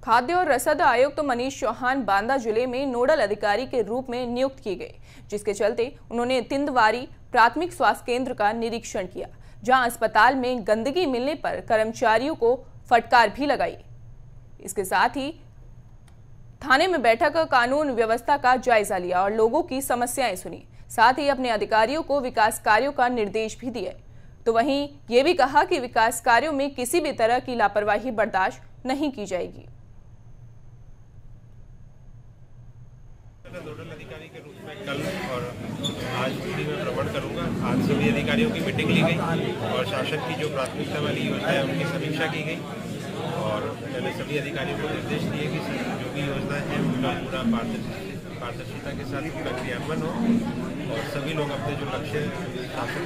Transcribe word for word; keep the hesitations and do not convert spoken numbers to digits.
खाद्य और रसद आयुक्त तो मनीष चौहान बांदा जिले में नोडल अधिकारी के रूप में नियुक्त किए गए, जिसके चलते उन्होंने तिंदवारी प्राथमिक स्वास्थ्य केंद्र का निरीक्षण किया, जहां अस्पताल में गंदगी मिलने पर कर्मचारियों को फटकार भी लगाई। इसके साथ ही थाने में बैठक कानून व्यवस्था का जायजा लिया और लोगों की समस्याएं सुनी। साथ ही अपने अधिकारियों को विकास कार्यों का निर्देश भी दिए। तो वहीं ये भी कहा कि विकास कार्यों में किसी भी तरह की लापरवाही बर्दाश्त नहीं की जाएगी। नोडल अधिकारी के रूप में कल और आज दिल्ली में भ्रमण करूंगा। आज सभी अधिकारियों की मीटिंग ली गई और शासन की जो प्राथमिकता वाली योजना है उनकी समीक्षा की गई और मैंने सभी अधिकारियों को निर्देश दिए कि जो भी योजना है उनका पूरा पारदर्शिता के साथ पूरा क्रियान्वयन हो और सभी लोग अपने जो लक्ष्य शासन